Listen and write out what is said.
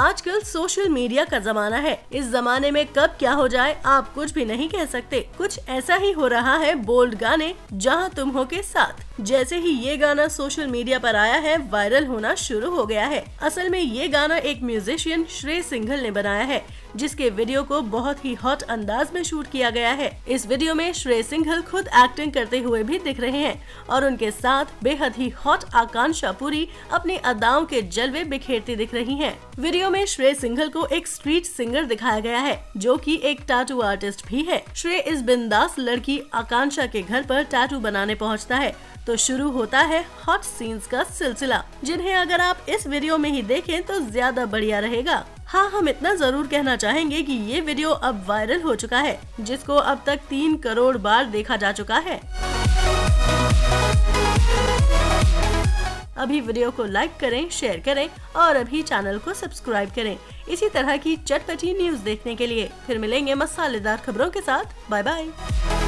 आजकल social media का जमाना है। इस जमाने में कब क्या हो जाए आप कुछ भी नहीं कह सकते। कुछ ऐसा ही हो रहा है बोल्ड गाने जहां तुम हो के साथ। जैसे ही ये गाना सोशल मीडिया पर आया है, वायरल होना शुरू हो गया है। असल में ये गाना एक म्यूजिशियन श्रेय सिंघल ने बनाया है, जिसके वीडियो को बहुत ही हॉट अंदाज में शूट किया गया है। इस वीडियो में श्रेय सिंघल खुद एक्टिंग करते हुए भी दिख रहे हैं और उनके साथ बेहद ही हॉट आकांक्षा पुरी अपनी अदाओं के जलवे बिखेरती दिख रही हैं। वीडियो में श्रेय सिंघल को एक स्ट्रीट सिंगर दिखाया गया है, जो कि एक टैटू आर्टिस्ट भी है। श्रेय इस बिंदास लड़की आकांक्षा के घर पर टैटू बनाने पहुंचता है, तो शुरू होता है हॉट सीन्स का सिलसिला, जिन्हें अगर आप इस वीडियो में ही देखें तो ज्यादा बढ़िया रहेगा। हाँ, हम इतना जरूर कहना चाहेंगे कि ये वीडियो अब वायरल हो चुका है, जिसको अब तक 3 करोड़ बार देखा जा चुका है। अभी वीडियो को लाइक करें, शेयर करें और अभी चैनल को सब्सक्राइब करें इसी तरह की चटपटी न्यूज देखने के लिए। फिर मिलेंगे मसालेदार खबरों के साथ। Bye bye.